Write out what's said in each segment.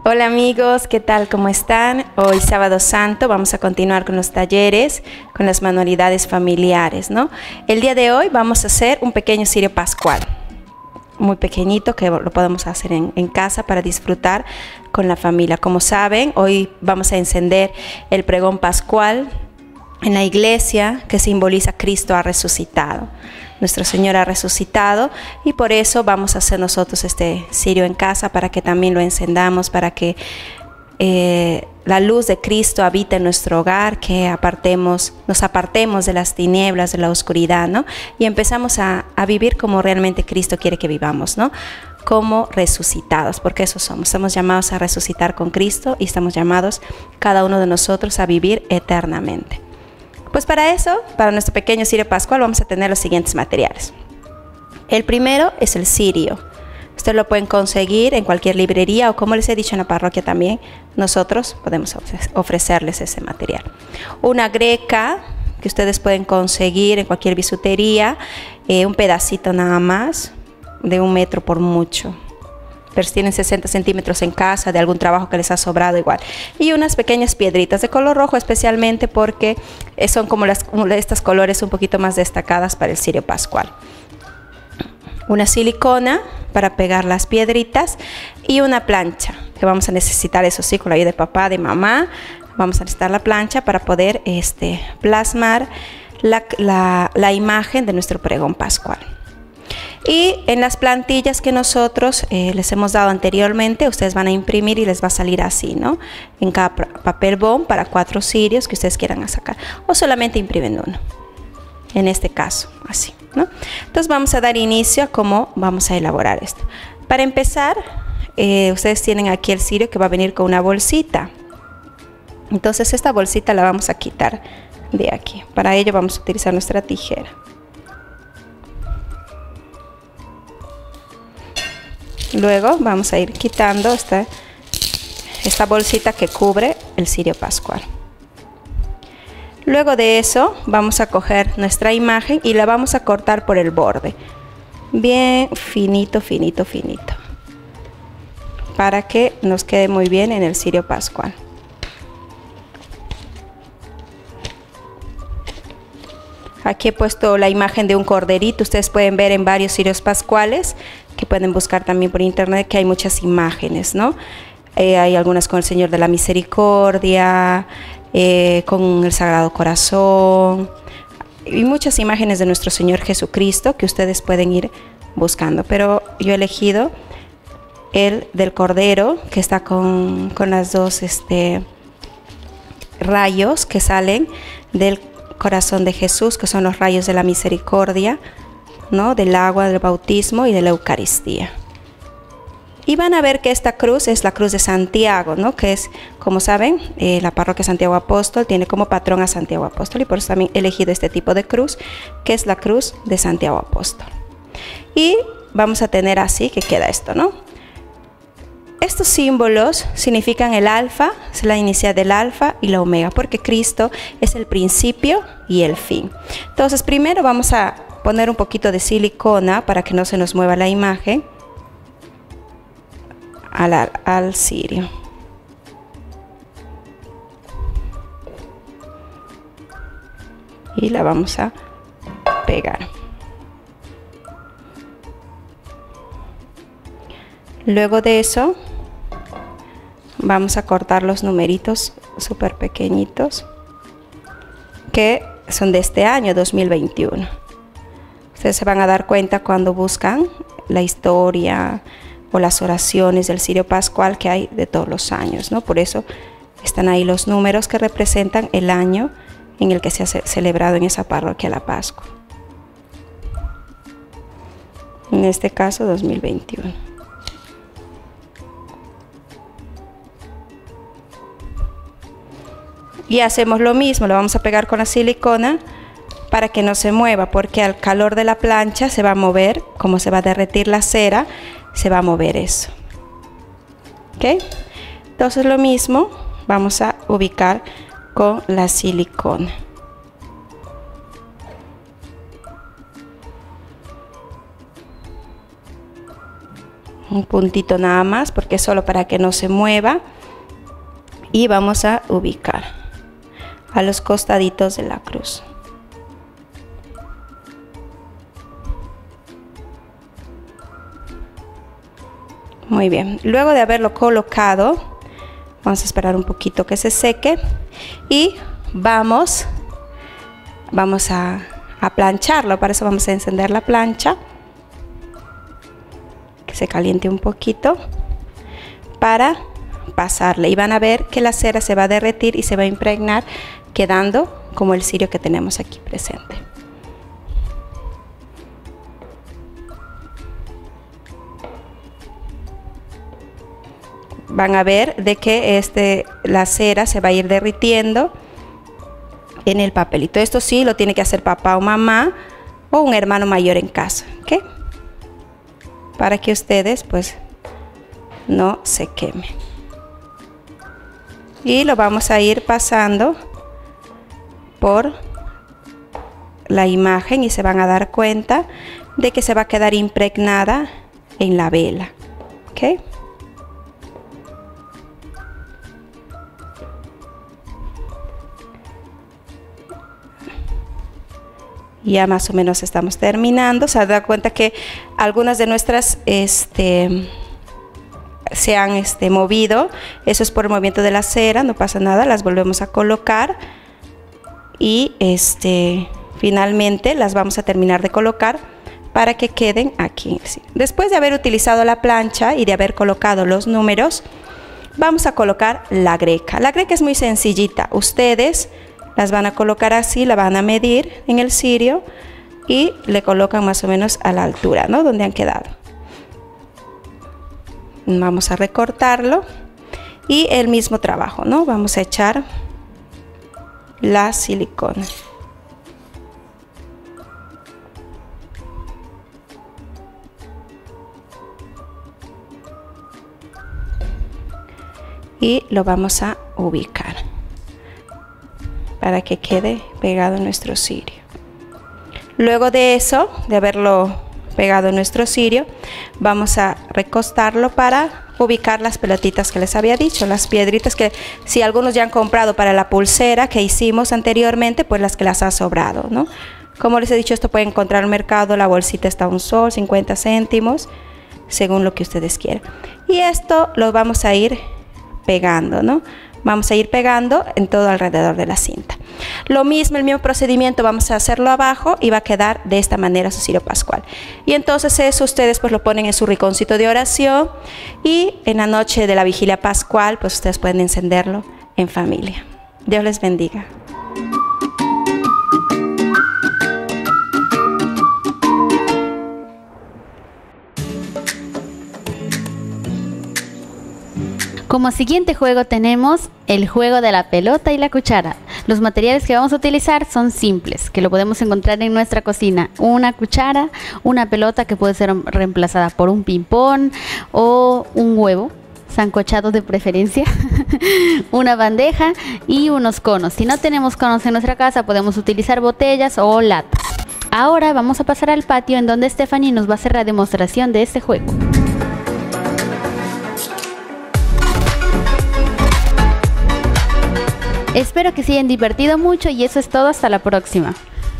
Hola amigos, ¿qué tal? ¿Cómo están? Hoy sábado santo vamos a continuar con los talleres, con las manualidades familiares, ¿no? El día de hoy vamos a hacer un pequeño cirio pascual, muy pequeñito que lo podemos hacer en casa para disfrutar con la familia. Como saben, hoy vamos a encender el pregón pascual en la iglesia que simboliza Cristo ha resucitado. Nuestro Señor ha resucitado y por eso vamos a hacer nosotros este cirio en casa para que también lo encendamos, para que la luz de Cristo habite en nuestro hogar, que nos apartemos de las tinieblas, de la oscuridad, ¿no? Y empezamos a vivir como realmente Cristo quiere que vivamos, ¿no? Como resucitados, porque eso somos. Estamos llamados a resucitar con Cristo y estamos llamados cada uno de nosotros a vivir eternamente. Pues para eso, para nuestro pequeño cirio pascual, vamos a tener los siguientes materiales. El primero es el cirio. Ustedes lo pueden conseguir en cualquier librería o, como les he dicho, en la parroquia también. Nosotros podemos ofrecerles ese material. Una greca que ustedes pueden conseguir en cualquier bisutería, un pedacito nada más, de 1 metro por mucho. Pero si tienen 60 centímetros en casa, de algún trabajo que les ha sobrado, igual. Y unas pequeñas piedritas de color rojo, especialmente porque son como estas colores un poquito más destacadas para el cirio pascual. Una silicona para pegar las piedritas y una plancha, que vamos a necesitar, eso sí, con la ayuda de papá, de mamá. Vamos a necesitar la plancha para poder plasmar la imagen de nuestro pregón pascual. Y en las plantillas que nosotros les hemos dado anteriormente, ustedes van a imprimir y les va a salir así, ¿no? En cada papel bond para 4 cirios que ustedes quieran sacar, o solamente imprimen uno, en este caso, así, ¿no? Entonces vamos a dar inicio a cómo vamos a elaborar esto. Para empezar, ustedes tienen aquí el cirio que va a venir con una bolsita. Entonces esta bolsita la vamos a quitar de aquí. Para ello vamos a utilizar nuestra tijera. Luego vamos a ir quitando esta bolsita que cubre el cirio pascual. Luego de eso vamos a coger nuestra imagen y la vamos a cortar por el borde. Bien finito, finito, finito. Para que nos quede muy bien en el cirio pascual. Aquí he puesto la imagen de un corderito. Ustedes pueden ver en varios cirios pascuales, que pueden buscar también por internet, que hay muchas imágenes, ¿no? Hay algunas con el Señor de la Misericordia, con el Sagrado Corazón, y muchas imágenes de nuestro Señor Jesucristo que ustedes pueden ir buscando. Pero yo he elegido el del Cordero, que está con las dos rayos que salen del corazón de Jesús, que son los rayos de la misericordia, ¿no? Del agua, del bautismo y de la Eucaristía. Y van a ver que esta cruz es la cruz de Santiago, ¿no? Que es, como saben, la parroquia Santiago Apóstol tiene como patrón a Santiago Apóstol, y por eso también he elegido este tipo de cruz, que es la cruz de Santiago Apóstol. Y vamos a tener así que queda esto, ¿no? Estos símbolos significan el alfa, es la inicial del alfa y la omega, porque Cristo es el principio y el fin. Entonces primero vamos a poner un poquito de silicona para que no se nos mueva la imagen al cirio. Y la vamos a pegar. Luego de eso vamos a cortar los numeritos súper pequeñitos que son de este año 2021. Ustedes se van a dar cuenta cuando buscan la historia o las oraciones del cirio pascual que hay de todos los años, ¿no? Por eso están ahí los números que representan el año en el que se ha celebrado en esa parroquia la Pascua. En este caso 2021. Y hacemos lo mismo, lo vamos a pegar con la silicona para que no se mueva, porque al calor de la plancha se va a mover, como se va a derretir la cera, se va a mover eso. ¿Ok? Entonces lo mismo vamos a ubicar con la silicona. un puntito nada más, porque es solo para que no se mueva. Y vamos a ubicar a los costaditos de la cruz. Muy bien, luego de haberlo colocado, vamos a esperar un poquito que se seque y vamos a plancharlo. Para eso vamos a encender la plancha, que se caliente un poquito para pasarle, y van a ver que la cera se va a derretir y se va a impregnar, quedando como el cirio que tenemos aquí presente. Van a ver de que la cera se va a ir derritiendo en el papelito. Esto sí lo tiene que hacer papá o mamá o un hermano mayor en casa, ¿ok? Para que ustedes pues no se quemen. Y lo vamos a ir pasando por la imagen y se van a dar cuenta de que se va a quedar impregnada en la vela, ¿ok? Ya más o menos estamos terminando. Se da cuenta que algunas de nuestras se han movido. Eso es por el movimiento de la cera, no pasa nada, las volvemos a colocar y finalmente las vamos a terminar de colocar para que queden aquí. Después de haber utilizado la plancha y de haber colocado los números, vamos a colocar la greca. La greca es muy sencillita. Ustedes las van a colocar así, la van a medir en el cirio y le colocan más o menos a la altura, ¿no? Donde han quedado. Vamos a recortarlo y el mismo trabajo, ¿no? Vamos a echar la silicona. Y lo vamos a ubicar para que quede pegado en nuestro cirio. Luego de eso, de haberlo pegado en nuestro cirio, vamos a recostarlo para ubicar las pelotitas que les había dicho, las piedritas que si algunos ya han comprado para la pulsera que hicimos anteriormente, pues las que las ha sobrado, ¿no? Como les he dicho, esto pueden encontrar en el mercado, la bolsita está a $1, 50 céntimos, según lo que ustedes quieran. Y esto lo vamos a ir pegando, ¿no? Vamos a ir pegando en todo alrededor de la cinta. Lo mismo, el mismo procedimiento vamos a hacerlo abajo y va a quedar de esta manera su cirio pascual. Y entonces eso ustedes pues lo ponen en su rinconcito de oración y en la noche de la vigilia pascual pues ustedes pueden encenderlo en familia. Dios les bendiga. Como siguiente juego tenemos el juego de la pelota y la cuchara. Los materiales que vamos a utilizar son simples, que lo podemos encontrar en nuestra cocina. Una cuchara, una pelota que puede ser reemplazada por un ping-pong o un huevo, sancochado de preferencia, una bandeja y unos conos. Si no tenemos conos en nuestra casa, podemos utilizar botellas o latas. Ahora vamos a pasar al patio en donde Stephanie nos va a hacer la demostración de este juego. Espero que se hayan divertido mucho y eso es todo, hasta la próxima.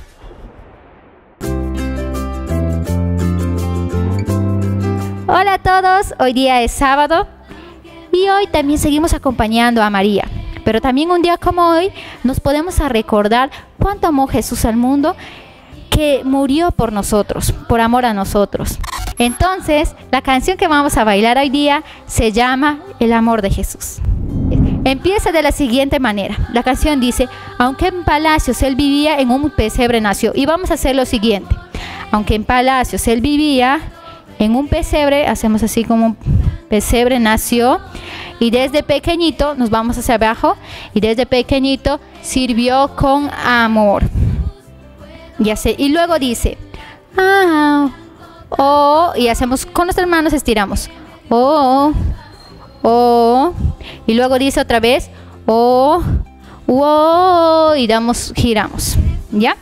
Hola a todos, hoy día es sábado y hoy también seguimos acompañando a María. Pero también un día como hoy nos podemos recordar cuánto amó Jesús al mundo, que murió por nosotros, por amor a nosotros. Entonces, la canción que vamos a bailar hoy día se llama El amor de Jesús. Empieza de la siguiente manera. La canción dice: aunque en palacios él vivía, en un pesebre nació. Y vamos a hacer lo siguiente. Aunque en palacios él vivía, en un pesebre, hacemos así como un pesebre nació. Y desde pequeñito, nos vamos hacia abajo. Y desde pequeñito sirvió con amor. Y luego dice: ah, oh, y hacemos con nuestras manos, estiramos. Oh, oh, y luego dice otra vez: oh, oh, y giramos, ¿ya?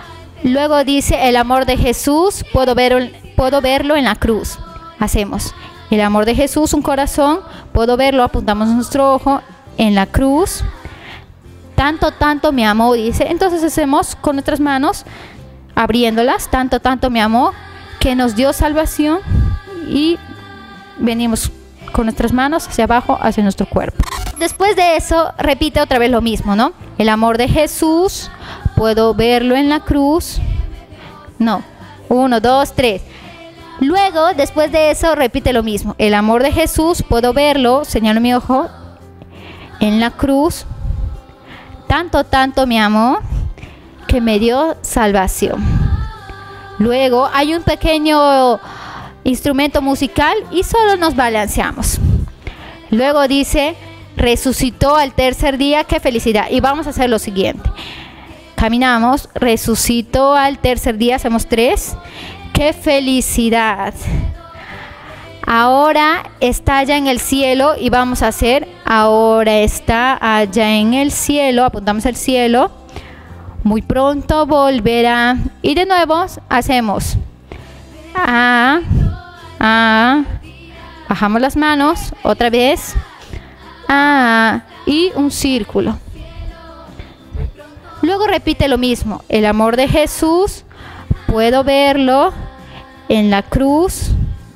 Luego dice: el amor de Jesús puedo verlo en la cruz. Hacemos: El amor de Jesús, un corazón, puedo verlo, apuntamos nuestro ojo en la cruz. Tanto me amó, dice. Entonces hacemos con nuestras manos, abriéndolas, tanto me amó, que nos dio salvación, y venimos con nuestras manos hacia abajo, hacia nuestro cuerpo. Después de eso, repite otra vez lo mismo, ¿no? El amor de Jesús, puedo verlo en la cruz. No, 1, 2, 3. Luego, después de eso, repite lo mismo. El amor de Jesús, puedo verlo, señalo mi ojo, en la cruz. Tanto me amó, que me dio salvación. Luego, hay un pequeño instrumento musical y solo nos balanceamos. Luego dice, resucitó al tercer día, qué felicidad. Y vamos a hacer lo siguiente. Caminamos, resucitó al tercer día, hacemos 3. ¡Qué felicidad! Ahora está allá en el cielo, y vamos a hacer, ahora está allá en el cielo, apuntamos al cielo, muy pronto volverá. Y de nuevo hacemos, bajamos las manos, otra vez, y un círculo. Luego repite lo mismo, el amor de Jesús, puedo verlo en la cruz.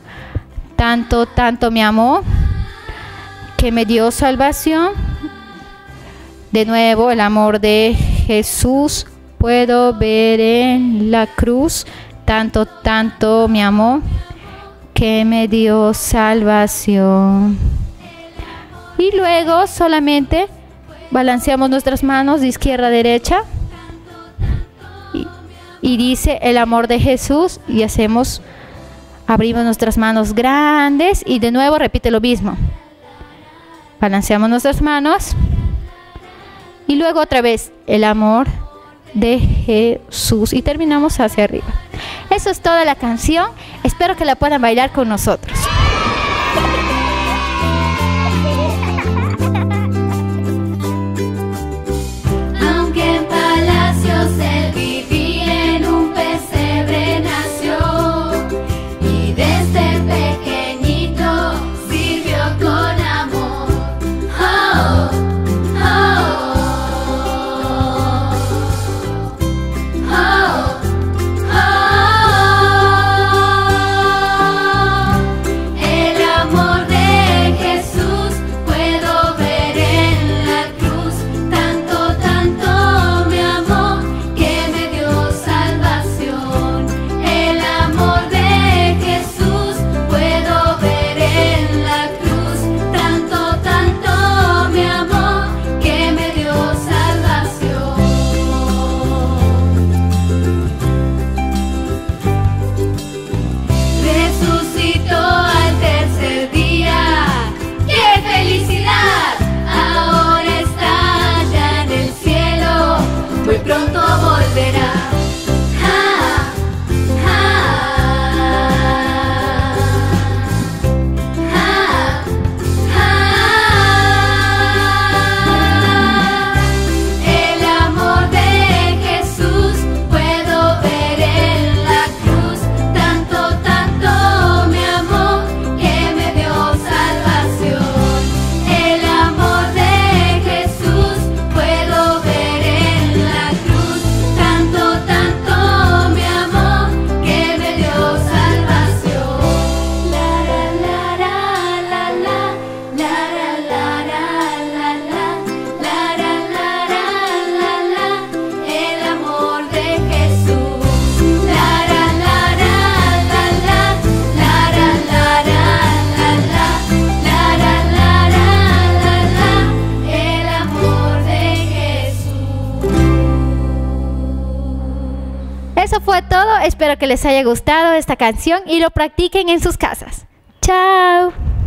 Tanto me amó, que me dio salvación. De nuevo, el amor de Jesús, puedo ver en la cruz. Tanto me amó, que me dio salvación. Y luego solamente balanceamos nuestras manos de izquierda a derecha. Y dice el amor de Jesús, y hacemos, abrimos nuestras manos grandes, y de nuevo repite lo mismo. Balanceamos nuestras manos, y luego otra vez el amor de Jesús, y terminamos hacia arriba. Eso es toda la canción. Espero que la puedan bailar con nosotros. Aunque en palacios él vivía, en un pesebre nació, y desde pequeñito sirvió con amor. Oh, oh, oh, oh. El amor de Jesús puedo ver en la cruz. Tanto me amó, que me dio salvación. El amor de Jesús puedo ver en la cruz. Tanto me amó, que me dio salvación. Resucitó al tercer día, ¡qué felicidad! Ahora está allá en el cielo, muy pronto volverá. Ja, ja, ja, ja. El amor de Jesús puedo ver en la cruz. Tanto me amó, que me dio salvación. El amor de Jesús puedo ver en la cruz. Tanto me amó, que me dio salvación. La la la la la la la la la. El amor de Jesús. La la la la la el amor de Jesús. Eso fue todo. Espero que les haya gustado esta canción y lo practiquen en sus casas. Chao.